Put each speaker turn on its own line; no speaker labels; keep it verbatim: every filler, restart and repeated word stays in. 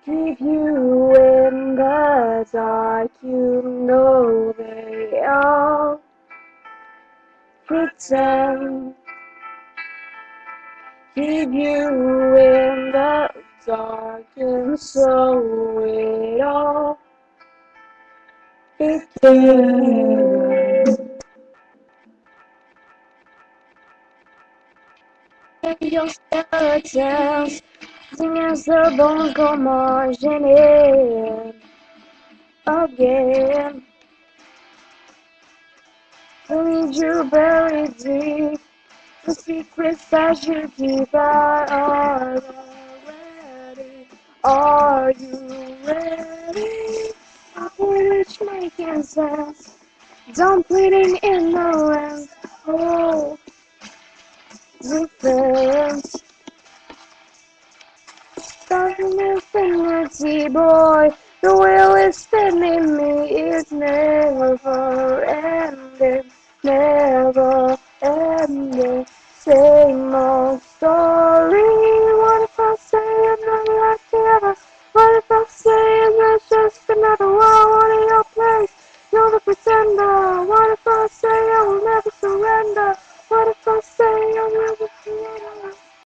Keep you in the dark, you know they all pretend. Keep you in the dark, and so it all begins. Your skeletons sing as the bones go marching in again. Lead you buried deep, the secrets that you keep out are ready. Are you ready? Which making sense? Don't bleeding in the lens. Oh, defense. Dark infinity, boy. The wheel is spinning.